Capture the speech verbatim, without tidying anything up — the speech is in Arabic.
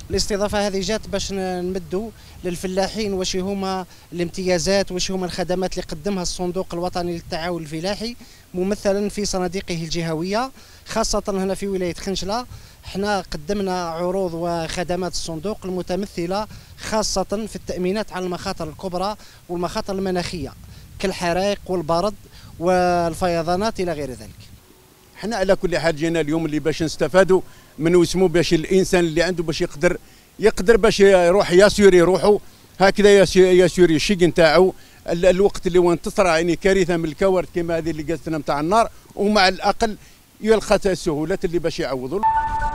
الاستضافه هذه جات باش نمدوا للفلاحين واش هما الامتيازات، واش هما الخدمات اللي قدمها الصندوق الوطني للتعاون الفلاحي ممثلا في صناديقه الجهويه، خاصه هنا في ولايه خنجله. احنا قدمنا عروض وخدمات الصندوق المتمثله خاصه في التامينات على المخاطر الكبرى والمخاطر المناخيه كالحرائق والبرد والفيضانات الى غير ذلك. احنا على كل حال جينا اليوم اللي باش نستفادوا من واسمه، باش الانسان اللي عنده باش يقدر يقدر باش يروح ياسوري روحه هكذا، ياسوري الشيك نتاعو الوقت اللي وين تصرى يعني كارثه من الكوارث كما هذه اللي قالت لنا نتاع النار، ومع الاقل يلقى السهولات اللي باش يعوضوا.